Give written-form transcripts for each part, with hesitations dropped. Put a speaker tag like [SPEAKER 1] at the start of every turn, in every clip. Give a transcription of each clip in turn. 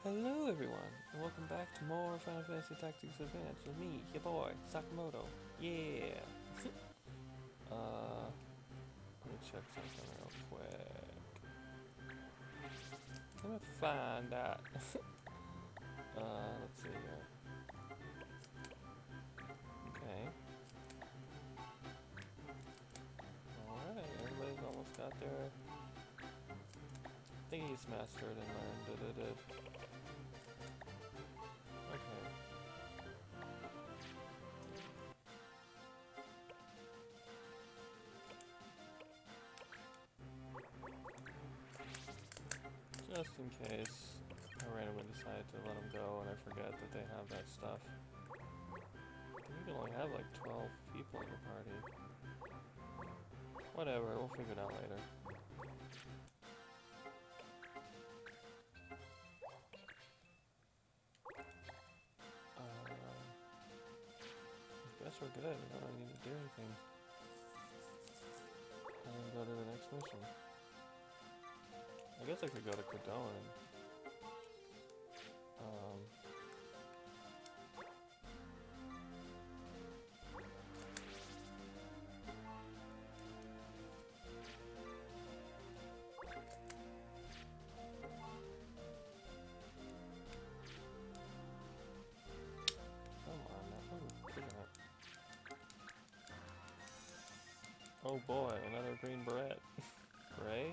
[SPEAKER 1] Hello everyone, and welcome back to more Final Fantasy Tactics Advance with me, your boy, Sakamoto. Yeah! Let me check something real quick. I'm gonna find out. Let's see here. Okay. Alright, everybody's almost got their thingies mastered and learned. Okay. Just in case I randomly decide to let them go and I forget that they have that stuff. You can only have like 12 people in your party. Whatever, we'll figure it out later. I guess we're good. We don't need to do anything. And then go to the next mission. I guess I could go to Cadone. Um, Come on now. Ooh, look at that. Oh boy, another green beret. Ray?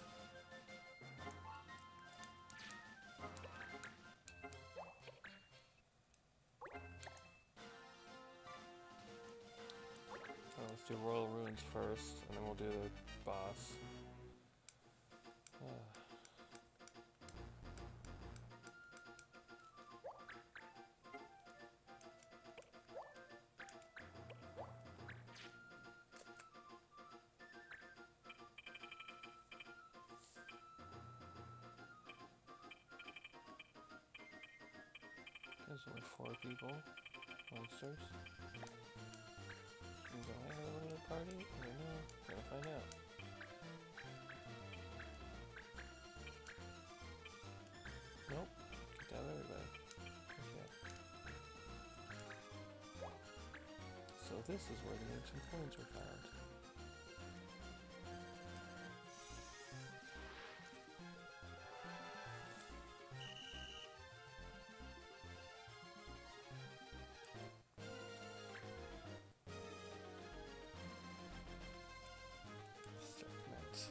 [SPEAKER 1] Oh, let's do Royal Ruins first, and then we'll do the boss. There's only 4 people. Monsters. Do I have a limited party? I don't know. Gotta find out. Nope. Kicked out everybody. Okay. So this is where the ancient coins were found. Segment.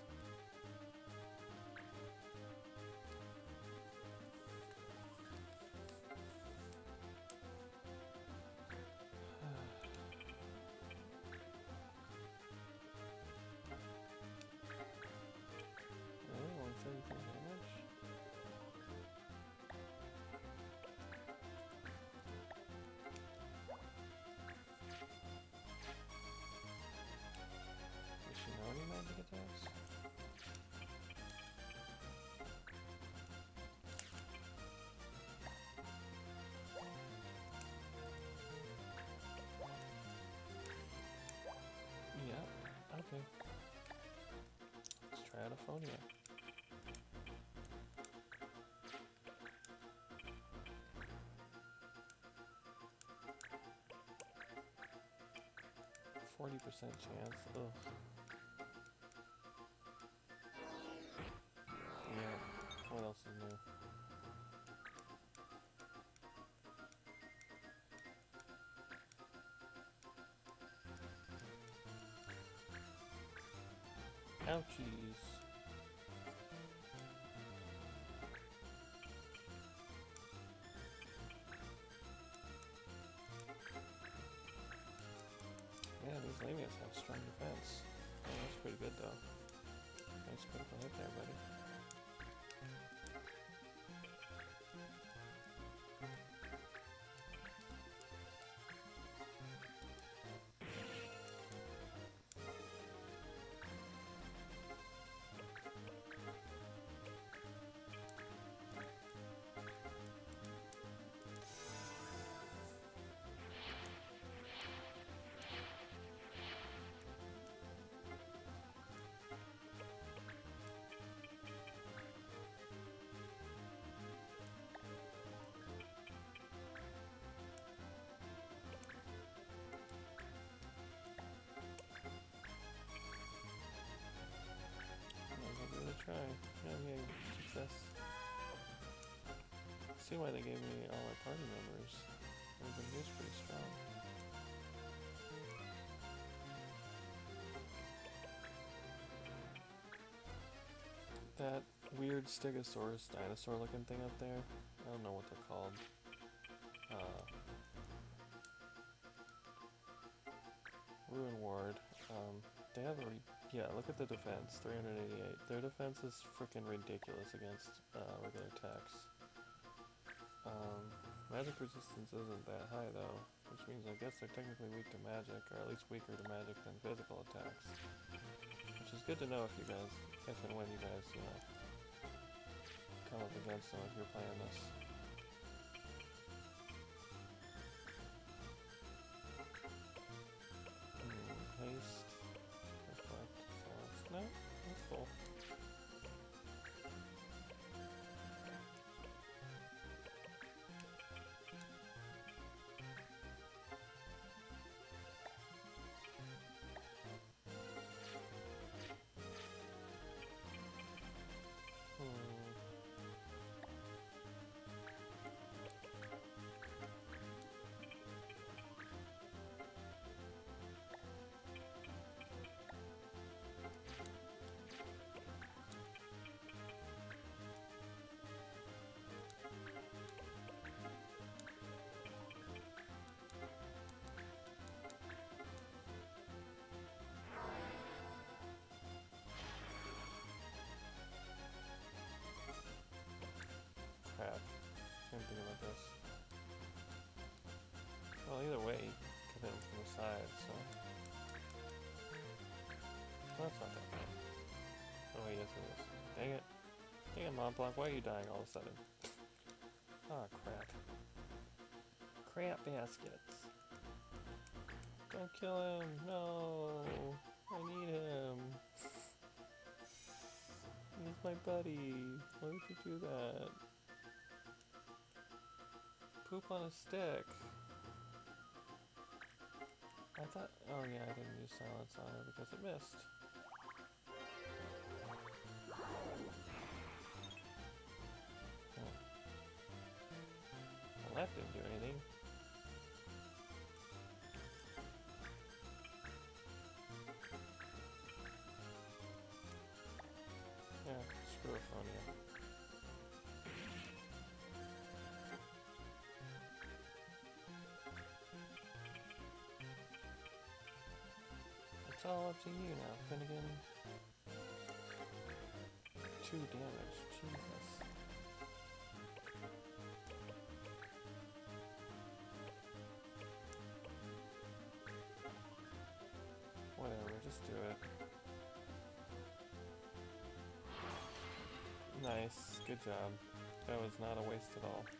[SPEAKER 1] Really? Only 33 damage? Does she know any magic attacks? Yeah. Okay. Let's try out Aphonia. %40 chance. Ugh. Yeah. What else is new? Ouchies. Yeah, these Lamias have strong defense. Oh, that's pretty good though. Nice critical hit there, buddy. see why they gave me all my party members. Everybody is pretty strong. That weird Stegosaurus dinosaur looking thing up there, I don't know what they're called. Ruin Ward. They have a yeah, look at the defense, 388. Their defense is freaking ridiculous against regular attacks. Magic resistance isn't that high though, which means I guess they're technically weak to magic, or at least weaker to magic than physical attacks. Which is good to know if and when you guys, come up against them if you're playing this. Haste. Reflect. Silence. No, that's cool. Crap. Can't think about this. Well, either way, get him from the side, so... Well, that's not that bad. Oh, yes it is. Dang it. Dang it, Montblanc, why are you dying all of a sudden? Ah, crap. Crap baskets. Don't kill him! No! I need him! He's my buddy! Why would you do that? Poop on a stick! I thought... Oh yeah, I didn't use silence on her because it missed. Well, that didn't do anything. Yeah, screw Aphonia. It's all up to you now, Finnegan. 2 damage, Jesus. Whatever, just do it. Nice, good job. That was not a waste at all.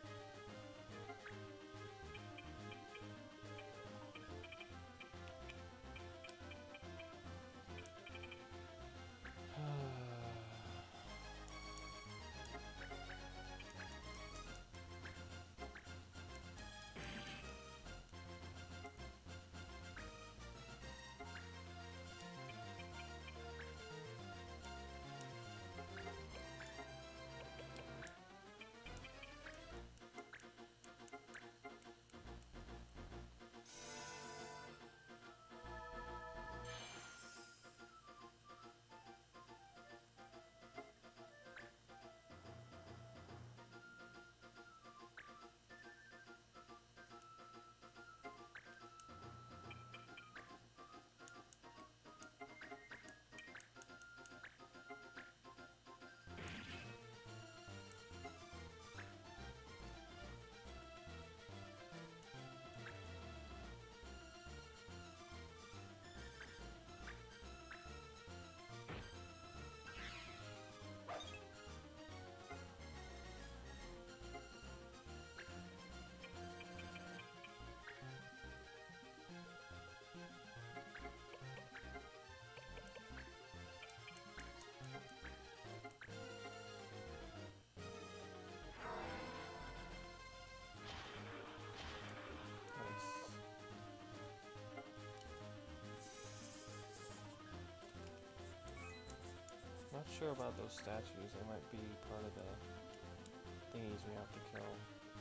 [SPEAKER 1] Not sure about those statues, they might be part of the thingies we have to kill.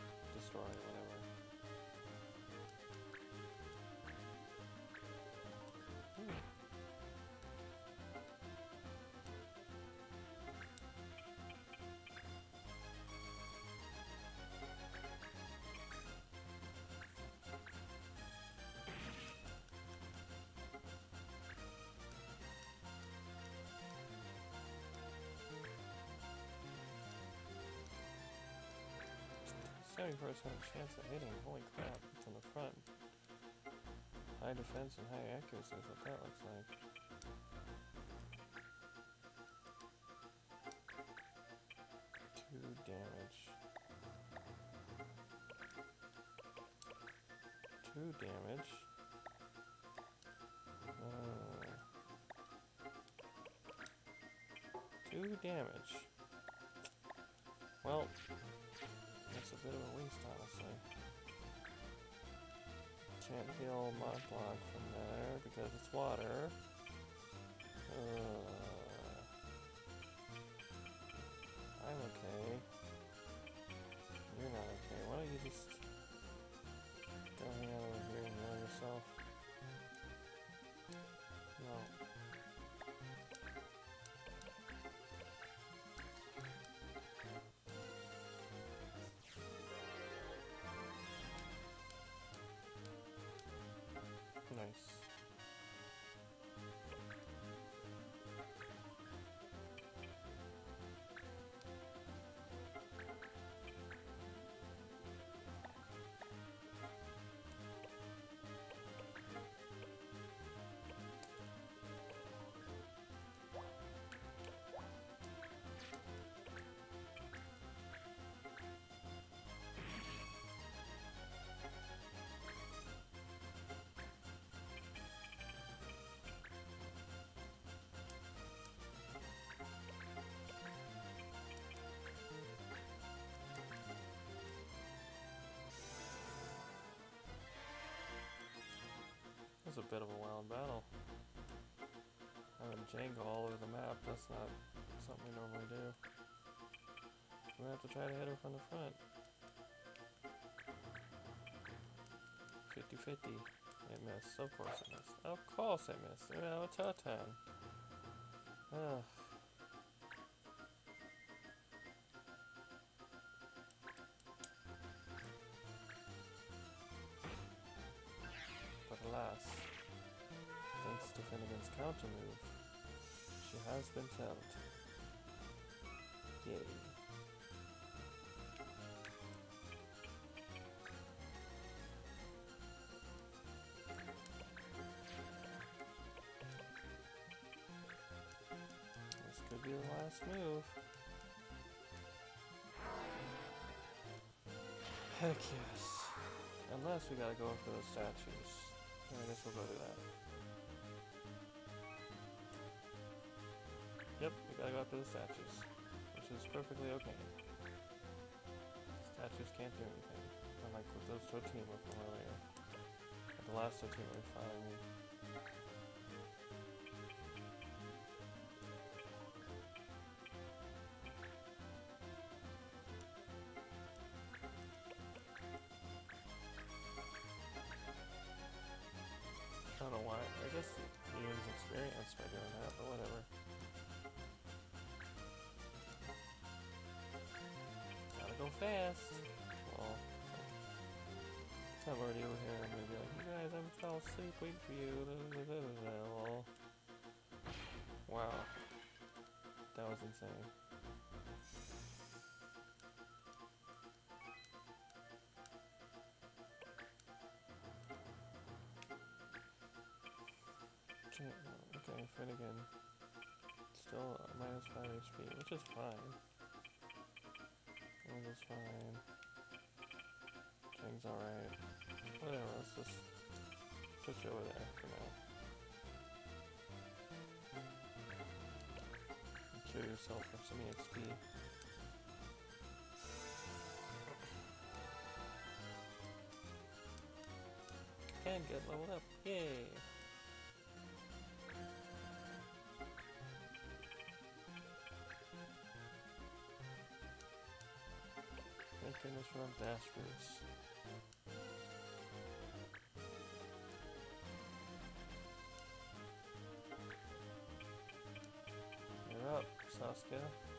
[SPEAKER 1] destroy, whatever. Hmm. %70% chance of hitting. Holy crap, it's on the front. High defense and high accuracy is what that looks like. Two damage. 2 damage. 2 damage. Well, that's a bit of a waste, honestly. Can't heal mod block from there because it's water. I'm okay. You're not okay. Why don't you just go hang out over here and heal yourself? No. Nice. That was a bit of a wild battle. Having Django all over the map, that's not something we normally do. We're gonna have to try to hit her from the front. 50-50. It missed. Of course it missed. Of course it missed. Now it's her turn. Ugh. But alas, thanks to Finnegan's counter move, she has been felled. Yay. This could be the last move. Heck yes. Unless we gotta go for the statues. I guess we'll go do that. Yep, we gotta go after the statues. Which is perfectly okay. Statues can't do anything. Unlike with those Totema from earlier. The last Totema we fought, I mean. I don't know why. I guess he gains experience by doing that, but whatever. Gotta go fast. Well, I'm already over here. I'm gonna be like, you guys, I fell asleep waiting for you. Well, wow. That was insane. Okay, Finnegan. Still minus 5 HP, which is fine. That is fine. Jing's alright. Whatever, let's just put you over there for now. Cure yourself for some EXP. And get leveled up. Yay! Finish run dash boots. You're up, Sasuke.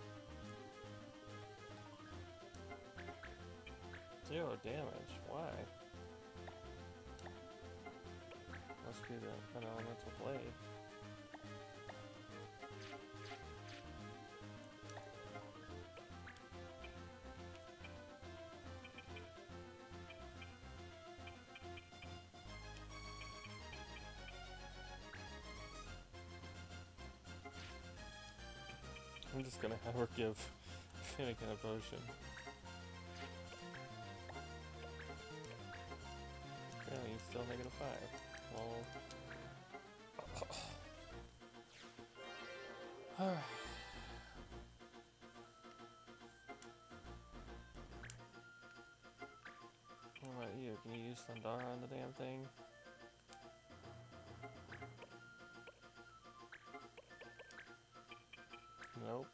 [SPEAKER 1] 0 damage. Why? Must be an elemental blade. I'm just gonna have her give Finnegan a potion. Apparently he's still -5. Well... Alright. What about you? Can you use Thundara on the damn thing? Nope.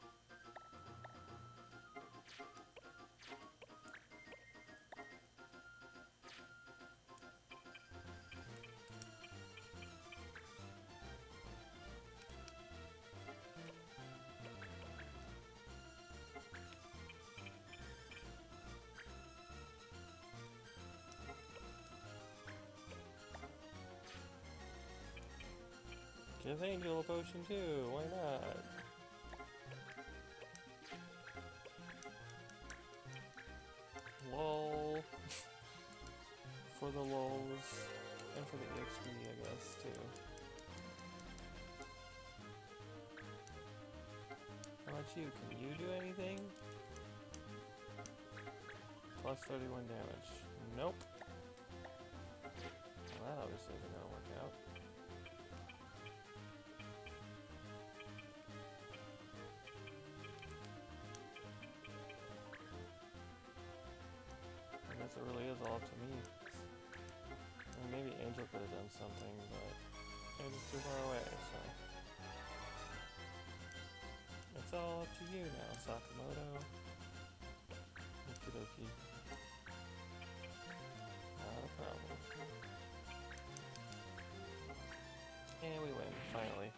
[SPEAKER 1] Give Angel a potion too, why not? LOL. For the lols. And for the EXP, I guess, too. How about you? Can you do anything? Plus 31 damage. Nope. Well, that obviously isn't gonna work out. I guess it really is all up to me. I mean, maybe Angel could have done something, but Angel's too far away, so... It's all up to you now, Sakamoto. Okie dokie. Not a problem. And we win, finally.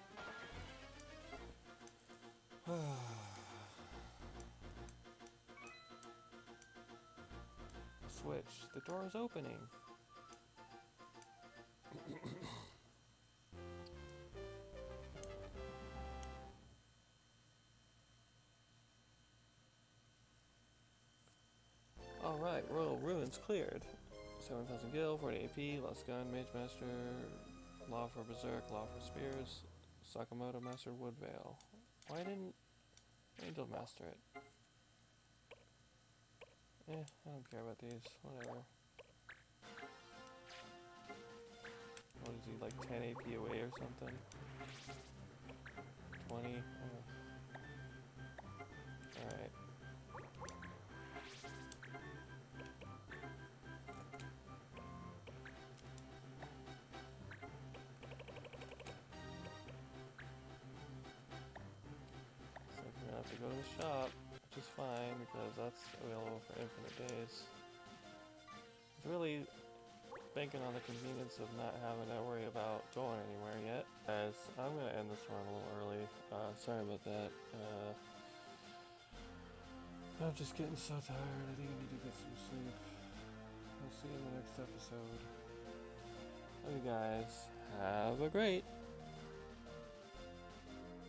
[SPEAKER 1] Switch. The door is opening. Alright, Royal Ruins cleared. 7,000 gil, 40 AP, Lost Gun, Mage Master, Law for Berserk, Law for Spears, Sakamoto Master Woodvale. Why didn't Angel master it? I don't care about these, whatever. What is he, like 10 AP away or something? 20? Alright. So we're gonna have to go to the shop, which is fine because that's available for infinite days. It's really banking on the convenience of not having to worry about going anywhere yet. Guys, I'm gonna end this one a little early. Sorry about that. I'm just getting so tired. I think I need to get some sleep. I'll see you in the next episode. Love you guys. Have a great